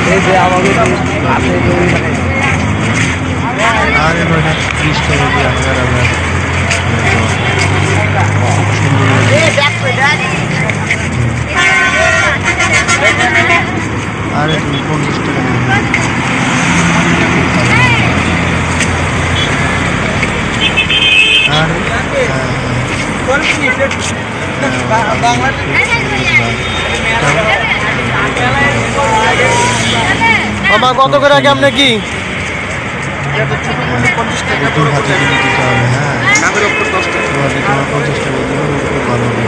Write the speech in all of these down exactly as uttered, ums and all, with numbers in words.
এই যে আমাকে আছে আরে বড় বৃষ্টি হবে আবার আবার আরে তুমি পঞ্চাশ টাকা নেবে আমার কত করে কেমনে কি পঞ্চাশ টাকা তোর হাতে দিতে দিতে হবে হ্যাঁ তোমার পঞ্চাশ টাকা দিলে খুব ভালো হবে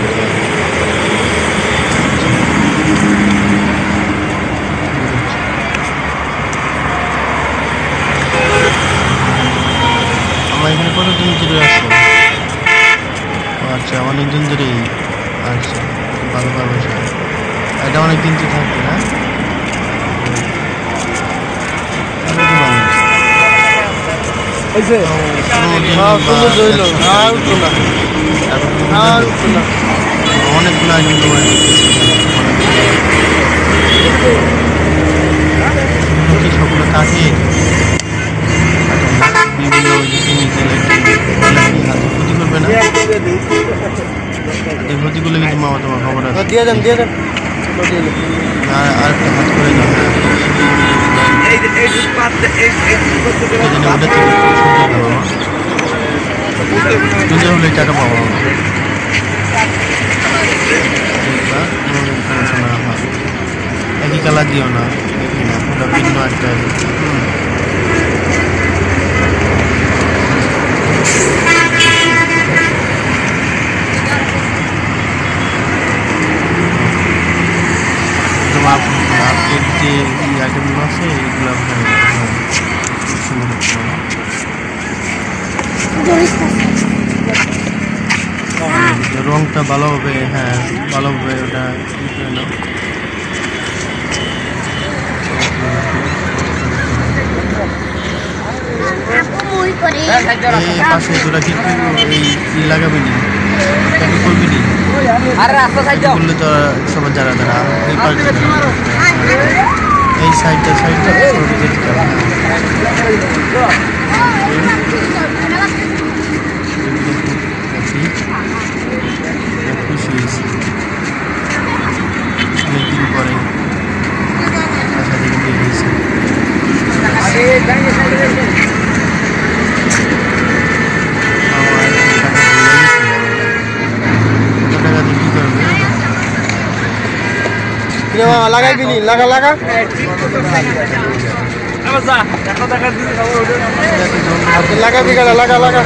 আমার এখানে কতদিন ধরে আসো আচ্ছা অনেকদিন ধরেই আচ্ছা ভালো ভালো এটা অনেকদিন তো থাকবে না অনেকগুলো আইটেম তোমার সবগুলো কাঠে বিভিন্ন ক্ষতি করবে না ক্ষতিগুলো কিন্তু মামা তোমার খবর আছে দিয়ে দেন দিয়ে দেন আর একটা হাত করে দাও সুন্দর হলে টাকা পাবো একই কালার দিও না দেখি না ওটা ভিন্ন একটা তোমার আপডেট যে আইটেমগুলো আছে এগুলো রংটা ভালো হবে হ্যাঁ ভালো হবে ওটা পাশে তোরা কি এই লাগাবি নি করবি নি করলে তো সবার যারা যারা এই পাশে এই সাইডটা সাইডটা খুশি হয়েছি অনেকদিন পরে বাসা থেকে বের হয়েছে লাগাইবি নি লাগা লাগা লাগাবি গেলা লাগা লাগা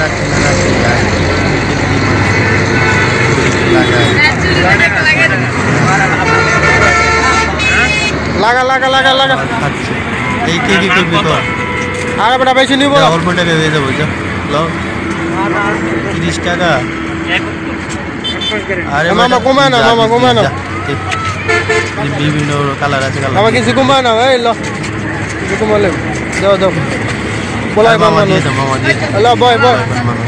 লাগা লাগা লাগা লাগা এই কে কি করবি তো আর বেটা বেশি নিব অল্প টাকা হয়ে যাবো যা লো তিরিশ টাকা আরে মামা কমায় না মামা কমায় না বিভিন্ন কালার আছে কালার আমার কিছু কমায় না এই লো কিছু কমালে দাও দাও বলাই মামা দিয়ে দাও মামা দিয়ে দাও হ্যালো বয় বয়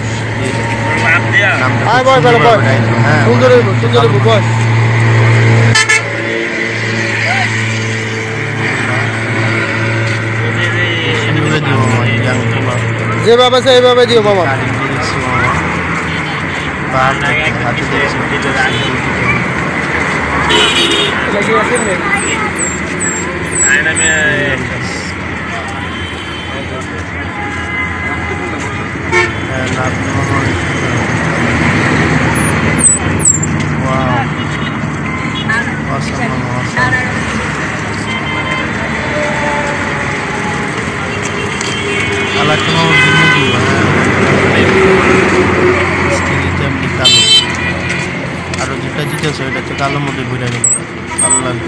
আয় বয় বয় বয় হ্যাঁ সুন্দর সুন্দর বয় যেভাবে সেইভাবে দিও মামা কালারটা আমার ভিন্ন দিব তেমনি কালো আরো যেটা দিতেছে ওইটা তো কালোর মধ্যে ঘুরে গেল ভালো লাগবে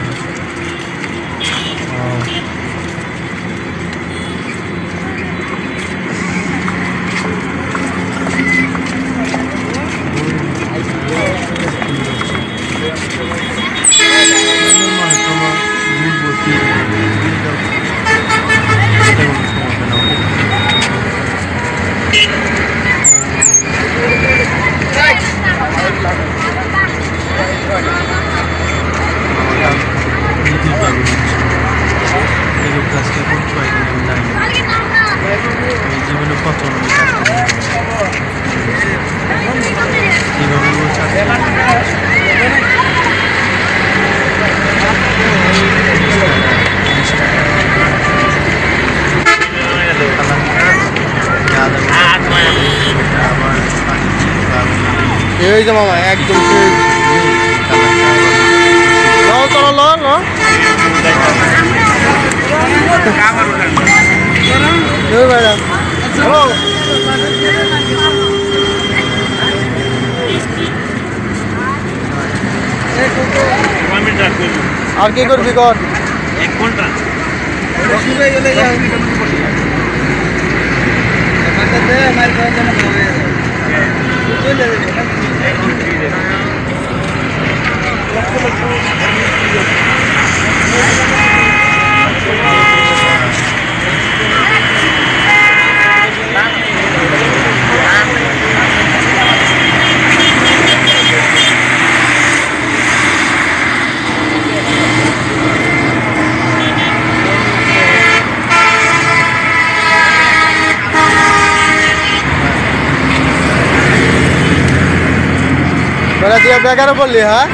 যে মামা একদম লও চলো ল ল ম্যাডাম আর কি করবি কর এক ঘন্টা বেলা দিয়ে বেকারে বললি হ্যাঁ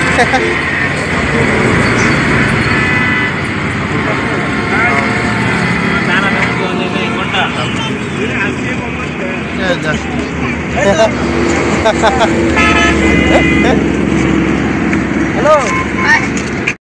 ঘন্টা